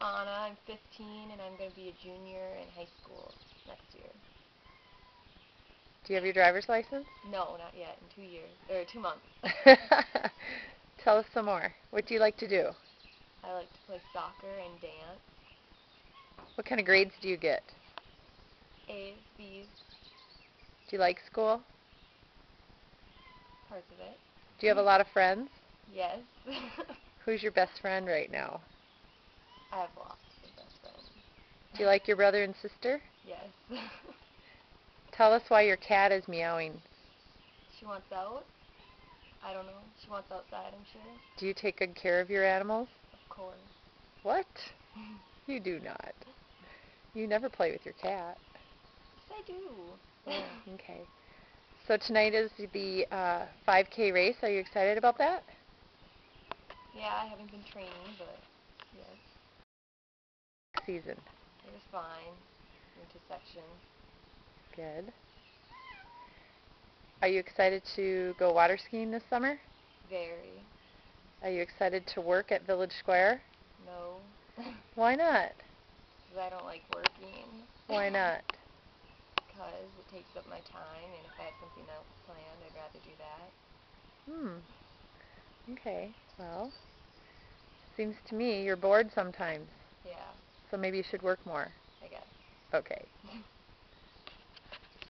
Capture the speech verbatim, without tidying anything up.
Anna. I'm fifteen, and I'm going to be a junior in high school next year. Do you have your driver's license? No, not yet. In two years. Or two months. Tell us some more. What do you like to do? I like to play soccer and dance. What kind of grades do you get? A's, B's, Do you like school? parts of it. Do you have a lot of friends? Yes. Who's your best friend right now? I have lots of best friends. Do you like your brother and sister? Yes. Tell us why your cat is meowing. She wants out. I don't know. She wants outside, I'm sure. Do you take good care of your animals? Of course. What? You do not. You never play with your cat. Yes, I do. Oh, okay. So tonight is the uh, five K race. Are you excited about that? Yeah, I haven't been training, but yes. Season. It was fine. Went to sections. Good. Are you excited to go water skiing this summer? Very. Are you excited to work at Village Square? No. Why not? Because I don't like working. Why not? Because it takes up my time, and if I have something else planned, I'd rather do that. Hmm. Okay. Well, seems to me you're bored sometimes. Yeah, So maybe you should work more. I guess. Okay.